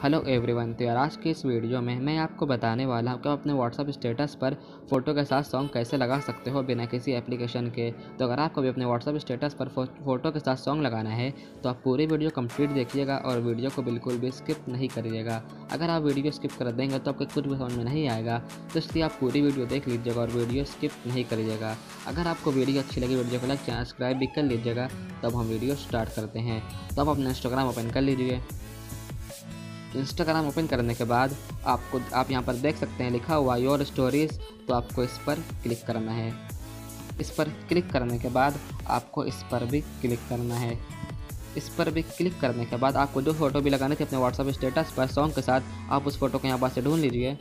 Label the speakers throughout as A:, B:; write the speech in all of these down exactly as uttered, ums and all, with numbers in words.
A: Hello everyone. तो यार आज की इस वीडियो में मैं आपको बताने वाला हूँ कि आप अपने व्हाट्सअप स्टेटस पर फ़ोटो के साथ सॉन्ग कैसे लगा सकते हो बिना किसी एप्लीकेशन के। तो अगर आपको भी अपने व्हाट्सअप स्टेटस पर फ़ोटो के साथ सॉन्ग लगाना है तो आप पूरी वीडियो कंप्लीट देखिएगा और वीडियो को बिल्कुल भी स्किप नहीं करिएगा। अगर आप वीडियो स्किप कर देंगे तो आपको कुछ भी समझ में नहीं आएगा, तो इसलिए आप पूरी वीडियो देख लीजिएगा और वीडियो स्किप नहीं करिएगा। अगर आपको वीडियो अच्छी लगी वीडियो को लाइक चैनल सब्सक्राइब भी कर लीजिएगा। तब हम वीडियो स्टार्ट करते हैं। तो आप अपना इंस्टाग्राम ओपन कर लीजिए। इंस्टाग्राम ओपन करने के बाद आपको आप यहाँ पर देख सकते हैं लिखा हुआ योर स्टोरीज़। तो आपको इस पर क्लिक करना है। इस पर क्लिक करने के बाद आपको इस पर भी क्लिक करना है। इस पर भी क्लिक करने के बाद आपको जो फ़ोटो भी लगानी थी अपने व्हाट्सएप स्टेटस पर सॉन्ग के साथ, आप उस फोटो को यहाँ पर से ढूंढ लीजिए।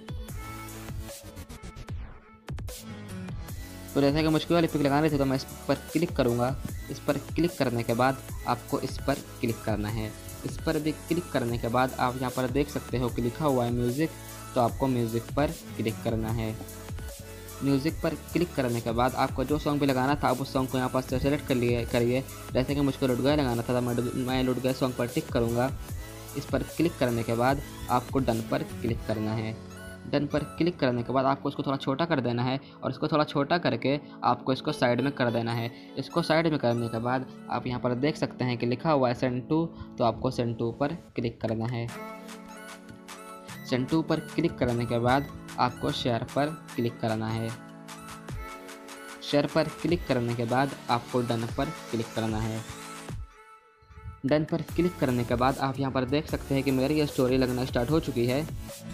A: तो जैसे कि मुझको वाली पिक लगानी थी तो मैं इस पर क्लिक करूँगा। इस पर क्लिक करने के बाद आपको इस पर क्लिक करना है। इस पर भी क्लिक करने के बाद आप यहाँ पर देख सकते हो कि लिखा हुआ है म्यूज़िक। तो आपको म्यूज़िक पर क्लिक करना है। म्यूज़िक पर क्लिक करने के बाद आपको जो सॉन्ग भी लगाना था आप उस सॉन्ग को यहाँ पर सेलेक्ट कर लिए करिए। जैसे कि मुझको लुट गया लगाना था तो मैं मैं लुट गया सॉन्ग पर टिक करूँगा। इस पर क्लिक करने के बाद आपको डन पर क्लिक करना है। डन पर क्लिक करने के बाद आपको इसको थोड़ा छोटा कर देना है और इसको थोड़ा छोटा करके आपको इसको साइड में कर देना है। इसको साइड में करने के बाद आप यहाँ पर देख सकते हैं कि लिखा हुआ है सेंड टू। तो आपको सेंड टू पर क्लिक करना है। सेंड टू पर क्लिक करने के बाद आपको शेयर पर क्लिक करना है। शेयर पर क्लिक करने के बाद आपको डन पर क्लिक करना है। डन पर क्लिक करने के बाद आप यहाँ पर देख सकते हैं कि मेरी ये स्टोरी लगना स्टार्ट हो चुकी है।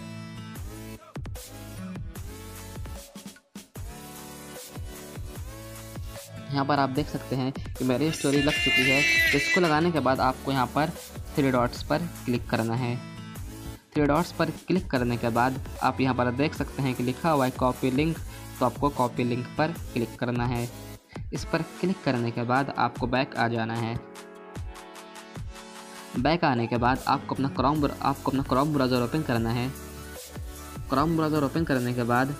A: यहाँ पर आप देख सकते हैं कि मेरी स्टोरी लग चुकी है। तो इसको लगाने के बाद आपको यहाँ पर थ्री डॉट्स पर क्लिक करना है। थ्री डॉट्स पर क्लिक करने के बाद आप यहाँ पर देख सकते हैं कि लिखा हुआ है कॉपी लिंक। तो आपको कॉपी लिंक पर क्लिक करना है। इस पर क्लिक करने के बाद आपको बैक आ जाना है। बैक आने के बाद आपको अपना क्रोम आपको अपना क्रोम ब्राउज़र ओपन करना है। क्रोम ब्राउज़र ओपन करने के बाद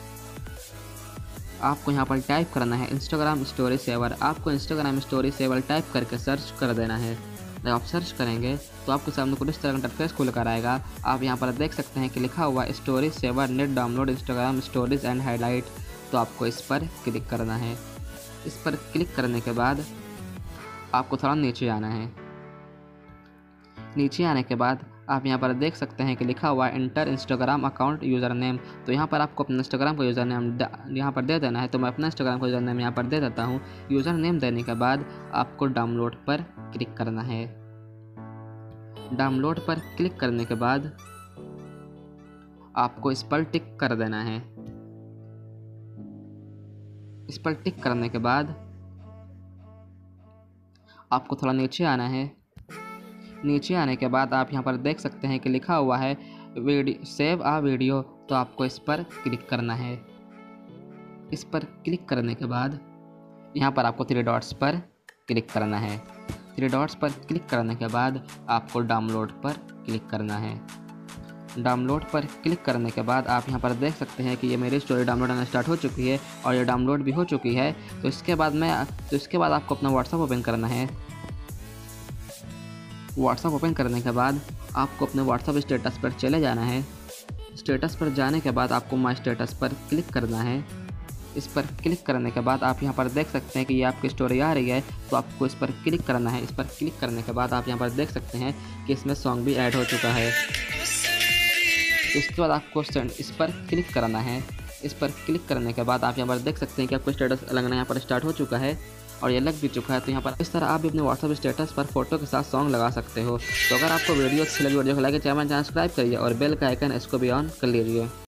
A: आपको यहाँ पर टाइप करना है इंस्टाग्राम स्टोरी सेवर। आपको इंस्टाग्राम स्टोरी सेवर टाइप करके सर्च कर देना है। जब आप सर्च करेंगे तो आपके सामने कुछ इस तरह का इंटरफेस खुल कर आएगा। आप यहाँ पर देख सकते हैं कि लिखा हुआ है story saver net download Instagram stories and highlight. तो आपको इस पर क्लिक करना है। इस पर क्लिक करने के बाद आपको थोड़ा नीचे आना है। नीचे आने के बाद आप यहाँ पर देख सकते हैं कि लिखा हुआ है enter Instagram account user name. तो यहाँ पर आपको अपना इंस्टाग्राम का यूज़र नेम यहाँ पर दे देना है। तो मैं अपना इंस्टाग्राम का यूज़र नेम यहाँ पर दे देता हूँ। यूज़र नेम देने के बाद आपको डाउनलोड पर क्लिक करना है। डाउनलोड पर क्लिक करने के बाद आपको इस पर टिक कर देना है। इस पर टिक करने के बाद आपको थोड़ा नीचे आना है। नीचे आने के बाद आप यहाँ पर देख सकते हैं कि लिखा हुआ है वीडियो सेव आ वीडियो। तो आपको इस पर क्लिक करना है। इस पर क्लिक करने के बाद यहाँ पर आपको थ्री डॉट्स पर क्लिक करना है। थ्री डॉट्स पर क्लिक करने के बाद आपको डाउनलोड पर क्लिक करना है। डाउनलोड पर क्लिक करने के बाद आप यहाँ पर देख सकते हैं कि ये मेरी स्टोरी डाउनलोड होना स्टार्ट हो चुकी है और ये डाउनलोड भी हो चुकी है। तो इसके बाद मैं तो इसके बाद आपको अपना व्हाट्सएप ओपन करना है। व्हाट्सएप ओपन करने के बाद आपको अपने व्हाट्सएप स्टेटस पर चले जाना है। स्टेटस पर जाने के बाद आपको माय स्टेटस पर क्लिक करना है। इस पर क्लिक करने के बाद आप यहाँ पर देख सकते हैं कि ये आपकी स्टोरी आ रही है। तो आपको इस पर क्लिक करना है। इस पर क्लिक करने के बाद आप यहाँ पर देख सकते हैं कि इसमें सॉन्ग भी ऐड हो चुका है। इसके बाद आपको इस पर क्लिक करना है। इस पर क्लिक करने के बाद आप यहाँ पर देख सकते हैं कि आपको स्टेटस लगना यहाँ पर स्टार्ट हो चुका है और ये लग भी चुका है। तो यहाँ पर इस तरह आप भी अपने व्हाट्सएप स्टेटस पर फोटो के साथ सॉन्ग लगा सकते हो। तो अगर आपको वीडियो अच्छी लगी वीडियो को लाइक चैनल सब्सक्राइब करिए और बेल का आइकन इसको भी ऑन कर लीजिए।